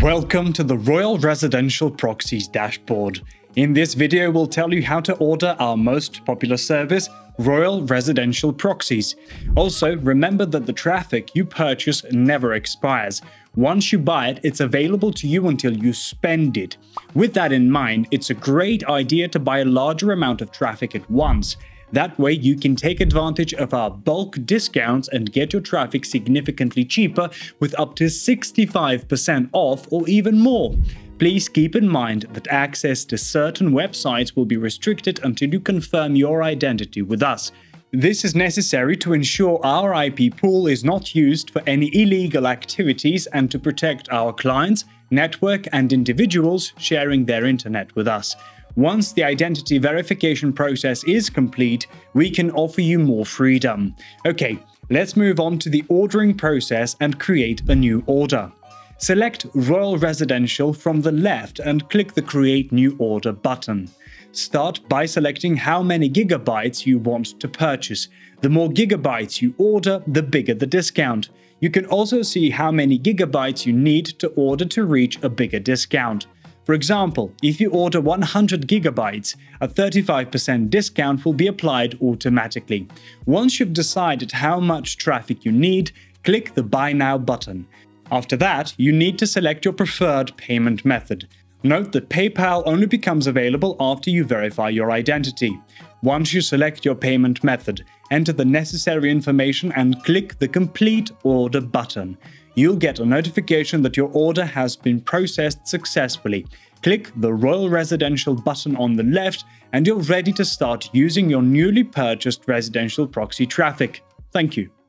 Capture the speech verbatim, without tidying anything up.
Welcome to the Royal Residential Proxies Dashboard. In this video, we'll tell you how to order our most popular service, Royal Residential Proxies. Also, remember that the traffic you purchase never expires. Once you buy it, it's available to you until you spend it. With that in mind, it's a great idea to buy a larger amount of traffic at once. That way, you can take advantage of our bulk discounts and get your traffic significantly cheaper with up to sixty-five percent off or even more. Please keep in mind that access to certain websites will be restricted until you confirm your identity with us. This is necessary to ensure our I P pool is not used for any illegal activities and to protect our clients, network, and individuals sharing their internet with us. Once the identity verification process is complete, we can offer you more freedom. Okay, let's move on to the ordering process and create a new order. Select Royal Residential from the left and click the Create New Order button. Start by selecting how many gigabytes you want to purchase. The more gigabytes you order, the bigger the discount. You can also see how many gigabytes you need to order to reach a bigger discount. For example, if you order one hundred gigabytes, a thirty-five percent discount will be applied automatically. Once you've decided how much traffic you need, click the Buy Now button. After that, you need to select your preferred payment method. Note that PayPal only becomes available after you verify your identity. Once you select your payment method, enter the necessary information and click the Complete Order button. You'll get a notification that your order has been processed successfully. Click the Royal Residential button on the left and you're ready to start using your newly purchased residential proxy traffic. Thank you.